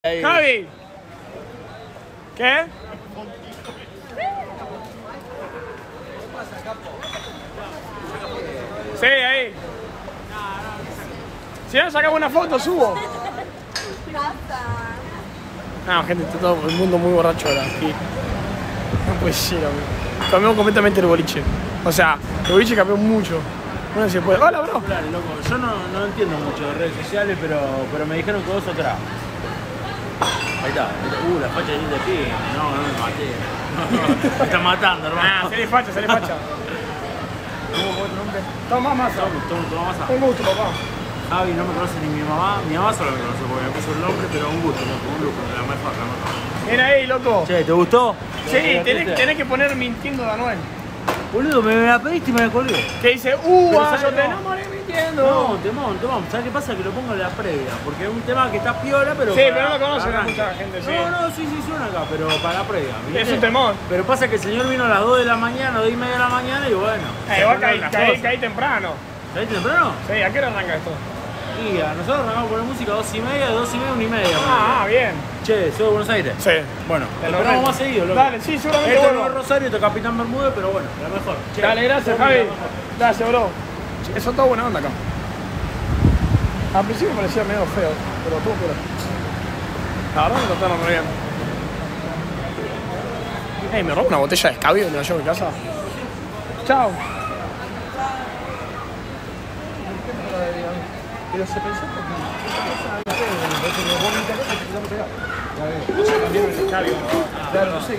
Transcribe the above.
Javi. ¿Qué? Sí, ahí. Si no sacamos una foto, subo. No, gente, está todo el mundo muy borracho ahora. Aquí. No puede ser, amigo. Cambió completamente el boliche. O sea, el boliche cambió mucho. No se puede. Hola, bro. Loco. Yo no entiendo mucho de redes sociales, pero me dijeron que vos sos crack. Ahí está. La facha de pie. No me maté. Me están matando, hermano. Ah, se le facha, se le facha. ¿Cómo fue tu nombre? Toma masa. Toma masa. Un gusto, papá. Javi, no me conoce ni mi mamá. Mi mamá solo me conoce porque me puso el nombre, pero un gusto, loco. Un lujo. La mejor. Mira ahí, loco. Che, ¿te gustó? Sí, tenés que poner mintiendo de Anuel. Boludo, me la pediste y me la colgué. Que dice, yo te enamoré mintiendo. No, temón. ¿Sabes qué pasa? Que lo pongo en la previa. Porque es un tema que está piola, pero. Sí, pero no lo conocen a mucha gente, sí. No, sí suena acá, pero para la previa. ¿Viste? Es un temón. Pero pasa que el señor vino a las 2 de la mañana, 2 y media de la mañana y bueno. Igual caí temprano. ¿Caí temprano? Sí, ¿a qué hora arranca esto? Y a nosotros arrancamos con la música 2 y media, 2 y media, 1 y media. Bien. Che, ¿soy de Buenos Aires? Sí. Bueno, esperamos más seguido, loco. Dale, sí, seguramente Esto vuelvo. no es Rosario, esto es Capitán Bermúdez, pero bueno, la mejor. Che, dale, gracias, Javi. Gracias, bro. Eso está buena onda acá. Al principio me parecía medio feo, pero todo pura. La verdad me lo trataron muy bien. Ey, me robo una botella de escabio y me la llevo a mi casa. Chao. Pero se pensó porque... Claro, no sé.